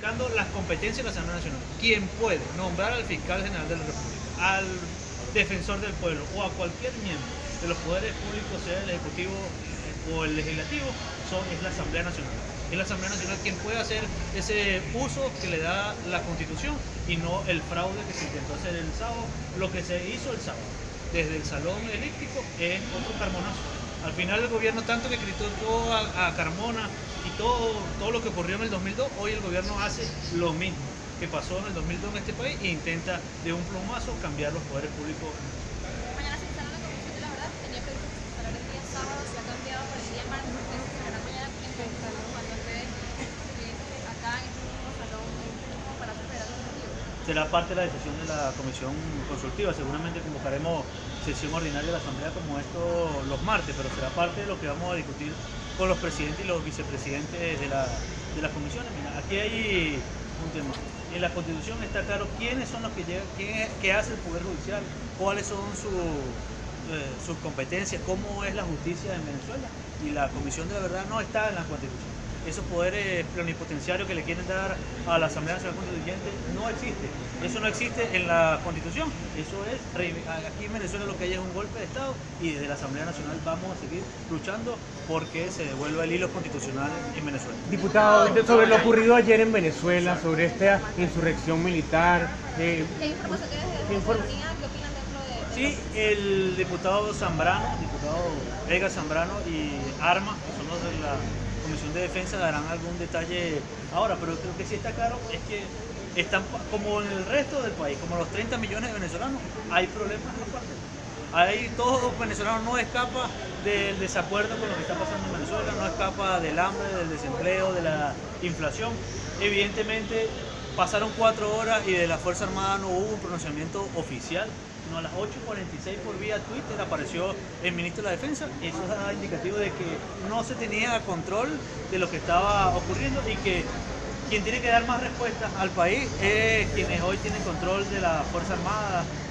destacando las competencias de la Asamblea Nacional. Quien puede nombrar al fiscal general de la República, al defensor del pueblo o a cualquier miembro de los poderes públicos, sea el Ejecutivo o el Legislativo, es la Asamblea Nacional. Es la Asamblea Nacional quien puede hacer ese uso que le da la Constitución y no el fraude que se intentó hacer el sábado. Lo que se hizo el sábado desde el Salón Elíptico es otro Carmonazo. Al final el gobierno, tanto que criticó a Carmona y todo lo que ocurrió en el 2002, hoy el gobierno hace lo mismo que pasó en el 2002 en este país e intenta de un plumazo cambiar los poderes públicos. Mañana se instala la Comisión de la Verdad, tenía previsto que se instalara el día sábado, se ha cambiado para el día martes, ustedes se instalarán mañana en el salón cuando ustedes acá en este mismo salón para preparar el objetivo. Será parte de la decisión de la comisión consultiva. Seguramente convocaremos sesión ordinaria de la Asamblea como esto los martes, pero será parte de lo que vamos a discutir con los presidentes y los vicepresidentes de las comisiones. Mira, aquí hay un tema. En la Constitución está claro quiénes son los que llegan, qué hace el Poder Judicial, cuáles son sus competencias, cómo es la justicia en Venezuela, y la Comisión de la Verdad no está en la Constitución. Esos poderes plenipotenciarios que le quieren dar a la Asamblea Nacional Constituyente no existe. Eso no existe en la Constitución. Eso es, aquí en Venezuela lo que hay es un golpe de Estado y desde la Asamblea Nacional vamos a seguir luchando porque se devuelva el hilo constitucional en Venezuela. Diputado, sobre lo ocurrido ayer en Venezuela, sobre esta insurrección militar. ¿Qué información tienes de esa comunidad? ¿Qué opinan dentro de Sí, el diputado Zambrano, diputado Vega Zambrano y Arma, que son los de la Comisión de Defensa, darán algún detalle ahora, pero creo que sí está claro es que están como en el resto del país, como los 30 millones de venezolanos, hay problemas en los cuarteles. Ahí todo venezolano no escapa del desacuerdo con lo que está pasando en Venezuela, no escapa del hambre, del desempleo, de la inflación. Evidentemente pasaron 4 horas y de la Fuerza Armada no hubo un pronunciamiento oficial, sino a las 8:46 por vía Twitter apareció el ministro de la Defensa. Eso es indicativo de que no se tenía control de lo que estaba ocurriendo y que quien tiene que dar más respuestas al país es quienes hoy tienen control de la Fuerza Armada,